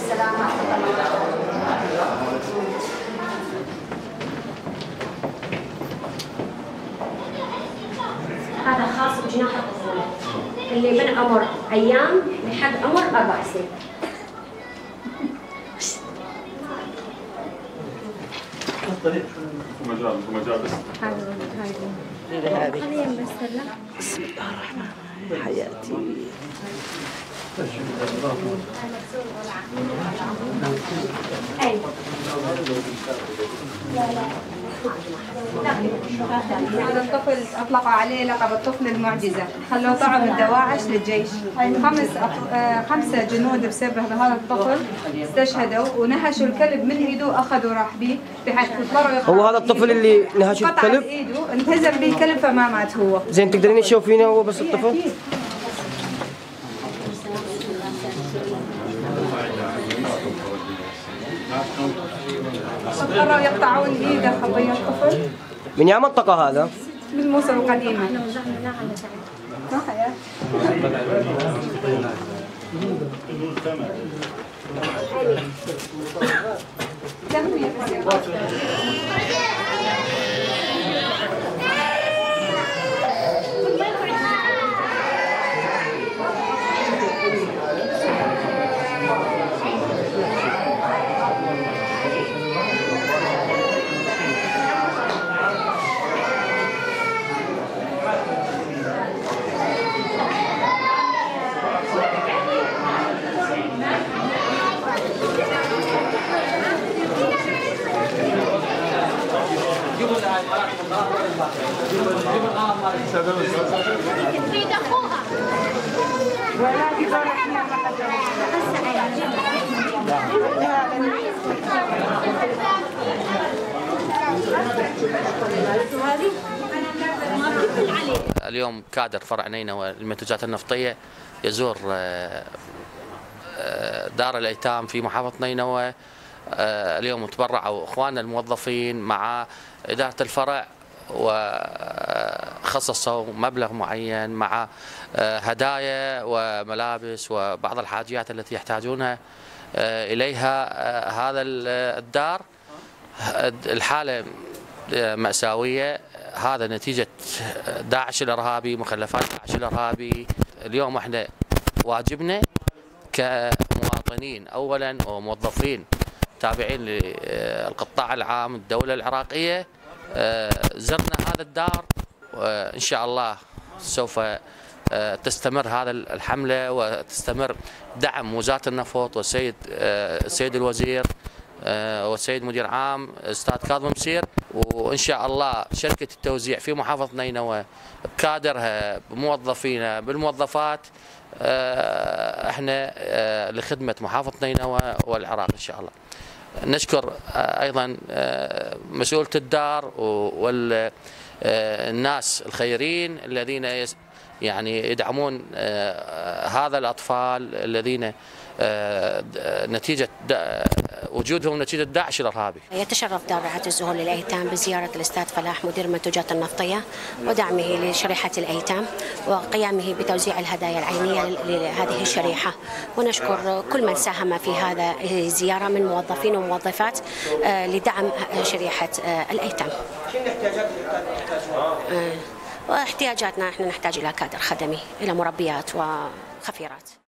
السلام ورحمة الله وبركاته. هذا خاص بجناح الطفولة اللي من عمر أيام لحد عمر 4 سنين. مجال بس. بسم الله الرحمن الرحيم. حياتي هذا الطفل أطلق عليه لقب الطفل المعجزة، خلوه طعم الدواعش للجيش. 5 جنود بسبب هذا الطفل استشهدوا ونهشوا الكلب من ايده واخذوا راح به بحيث اضطروا هو هذا الطفل اللي نهشوا الكلب؟ قطع ايده انهزم به الكلب فما مات هو. زين تقدرين تشوفينه هو بس الطفل؟ اضطروا يقطعون ايده خبي الطفل. من يا منطقة هذا؟ من موصل القديمة. اليوم كادر فرع نينوى للمنتجات النفطية يزور دار الأيتام في محافظة نينوى. اليوم تبرعوا اخواننا الموظفين مع إدارة الفرع وخصصوا مبلغ معين مع هدايا وملابس وبعض الحاجيات التي يحتاجونها إليها هذا الدار. الحالة مأساوية، هذا نتيجة داعش الإرهابي، مخلفات داعش الإرهابي. اليوم احنا واجبنا كمواطنين أولا وموظفين تابعين للقطاع العام الدولة العراقية، زرنا هذا الدار وإن شاء الله سوف تستمر هذا الحملة وتستمر دعم وزارة النفط والسيد الوزير والسيد مدير عام أستاذ كاظم مسير، وإن شاء الله شركة التوزيع في محافظة نينوى بكادرها بموظفينا بالموظفات احنا لخدمة محافظة نينوى والعراق إن شاء الله. نشكر أيضا مسؤولة الدار والناس الخيرين الذين يعني يدعمون هذا الأطفال الذين نتيجة وجودهم نتيجة داعش الإرهابي. يتشرف دار رعاية الزهور للأيتام بزيارة الأستاذ فلاح مدير المنتجات النفطية ودعمه لشريحة الأيتام وقيامه بتوزيع الهدايا العينية لهذه الشريحة، ونشكر كل من ساهم في هذا الزيارة من موظفين وموظفات لدعم شريحة الأيتام. واحتياجاتنا احنا نحتاج إلى كادر خدمي، إلى مربيات وخفيرات.